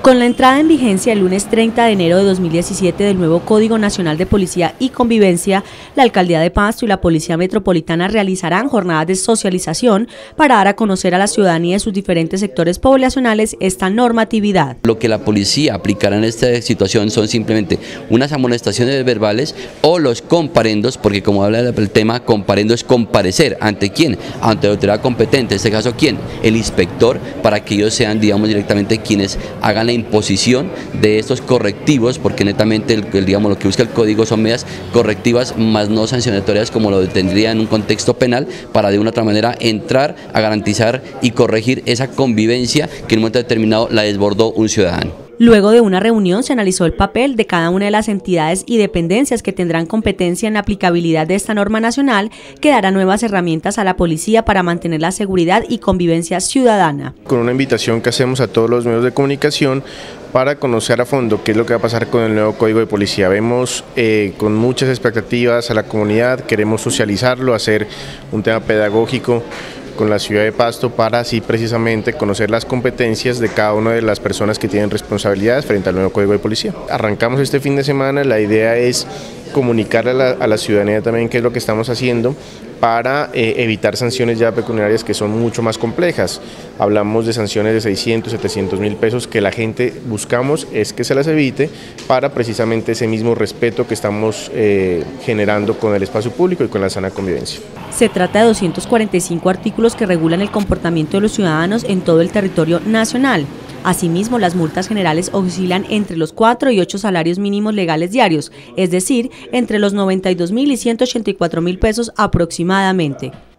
Con la entrada en vigencia el lunes 30 de enero de 2017 del nuevo Código Nacional de Policía y Convivencia, la Alcaldía de Pasto y la Policía Metropolitana realizarán jornadas de socialización para dar a conocer a la ciudadanía de sus diferentes sectores poblacionales esta normatividad. Lo que la policía aplicará en esta situación son simplemente unas amonestaciones verbales o los comparendos, porque como habla el tema, comparendo es comparecer. ¿Ante quién? Ante la autoridad competente, en este caso ¿quién? El inspector, para que ellos sean, digamos, directamente quienes hagan la imposición de estos correctivos, porque netamente digamos, lo que busca el código son medidas correctivas más no sancionatorias como lo tendría en un contexto penal, para de una u otra manera entrar a garantizar y corregir esa convivencia que en un momento determinado la desbordó un ciudadano. Luego de una reunión se analizó el papel de cada una de las entidades y dependencias que tendrán competencia en la aplicabilidad de esta norma nacional, que dará nuevas herramientas a la policía para mantener la seguridad y convivencia ciudadana. Con una invitación que hacemos a todos los medios de comunicación para conocer a fondo qué es lo que va a pasar con el nuevo Código de Policía. Vemos con muchas expectativas a la comunidad, queremos socializarlo, hacer un tema pedagógico con la ciudad de Pasto para así precisamente conocer las competencias de cada una de las personas que tienen responsabilidades frente al nuevo Código de Policía. Arrancamos este fin de semana, la idea es comunicarle a la ciudadanía también qué es lo que estamos haciendo para evitar sanciones ya pecuniarias que son mucho más complejas. Hablamos de sanciones de 600, 700 mil pesos que la gente buscamos es que se las evite para precisamente ese mismo respeto que estamos generando con el espacio público y con la sana convivencia. Se trata de 245 artículos que regulan el comportamiento de los ciudadanos en todo el territorio nacional. Asimismo, las multas generales oscilan entre los 4 y 8 salarios mínimos legales diarios, es decir, entre los 92.000 y 184.000 pesos aproximadamente.